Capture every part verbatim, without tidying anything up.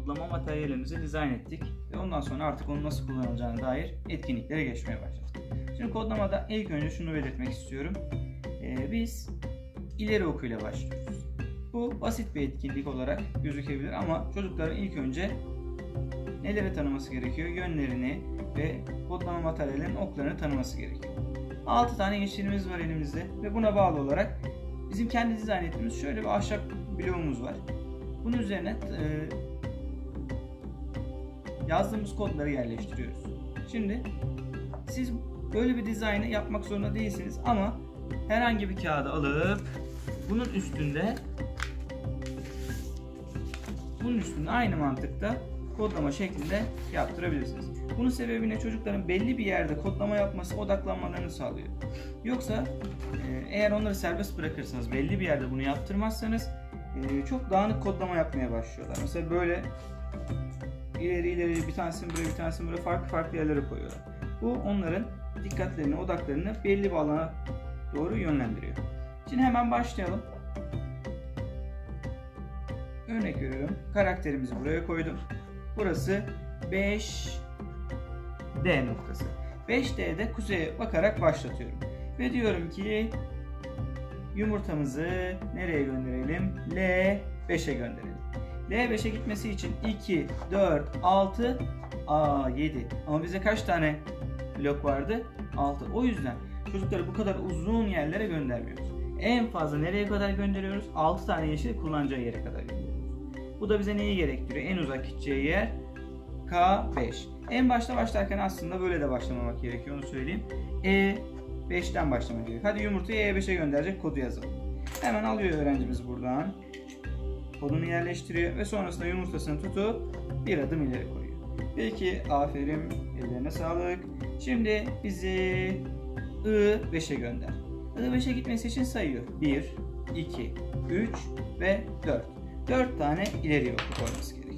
kodlama materyalimizi dizayn ettik ve ondan sonra artık onu nasıl kullanılacağına dair etkinliklere geçmeye başladık. Şimdi kodlamada ilk önce şunu belirtmek istiyorum. Ee, biz ileri okuyla başlıyoruz. Bu basit bir etkinlik olarak gözükebilir ama çocukların ilk önce neleri tanıması gerekiyor? Yönlerini ve kodlama materyallerinin oklarını tanıması gerekiyor. altı tane yeşilimiz var elimizde ve buna bağlı olarak bizim kendi dizayn ettiğimiz şöyle bir ahşap bloğumuz var. Bunun üzerine e, yazdığımız kodları yerleştiriyoruz. Şimdi siz böyle bir dizaynı yapmak zorunda değilsiniz ama herhangi bir kağıdı alıp bunun üstünde bunun üstünde aynı mantıkta kodlama şeklinde yaptırabilirsiniz. Bunun sebebi ne? Çocukların belli bir yerde kodlama yapması odaklanmalarını sağlıyor. Yoksa eğer onları serbest bırakırsanız, belli bir yerde bunu yaptırmazsanız çok dağınık kodlama yapmaya başlıyorlar. Mesela böyle ileri ileri bir tanesini buraya bir tanesini buraya farklı farklı yerlere koyuyorlar. Bu onların dikkatlerini, odaklarını belli bir alana doğru yönlendiriyor. Şimdi hemen başlayalım. Örnek veriyorum. Karakterimizi buraya koydum. Burası beş D noktası. beş D'de kuzeye bakarak başlatıyorum. Ve diyorum ki yumurtamızı nereye gönderelim? L beşe gönderelim. L beşe gitmesi için iki, dört, altı, A yedi. Ama bize kaç tane blok vardı? altı. O yüzden çocukları bu kadar uzun yerlere göndermiyoruz. En fazla nereye kadar gönderiyoruz? altı tane yeşil kullanacağı yere kadar gönderiyoruz. Bu da bize neyi gerektiriyor? En uzak gideceği yer K beş. En başta başlarken aslında böyle de başlamamak gerekiyor, onu söyleyeyim. E beşten başlamak gerekiyor. Hadi yumurtayı E beşe gönderecek kodu yazalım. Hemen alıyor öğrencimiz buradan. Kodunu yerleştiriyor ve sonrasında yumurtasını tutup bir adım ileri koyuyor. Peki, aferin, ellerine sağlık. Şimdi bizi I beşe gönder. I beşe gitmesi için sayıyor. bir, iki, üç ve dört. dört tane ileri oku koyması gerekiyor.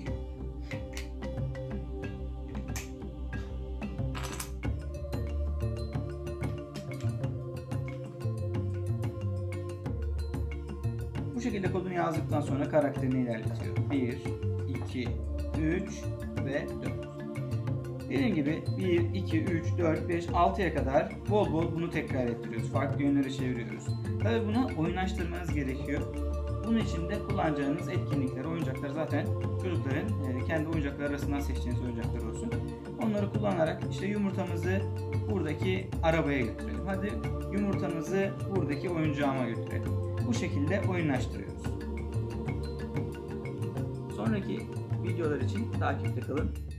Bu şekilde kodunu yazdıktan sonra karakterini ilerletiyor. bir, iki, üç ve dört. Dediğim gibi bir, iki, üç, dört, beş, altıya kadar bol bol bunu tekrar ettiriyoruz. Farklı yönlere çeviriyoruz. Tabii bunu oyunlaştırmanız gerekiyor. Bunun için de kullanacağınız etkinlikler, oyuncaklar zaten çocukların kendi oyuncaklar arasından seçtiğiniz oyuncaklar olsun. Onları kullanarak işte yumurtamızı buradaki arabaya götürelim. Hadi yumurtamızı buradaki oyuncağıma götürelim. Bu şekilde oyunlaştırıyoruz. Sonraki videolar için takipte kalın.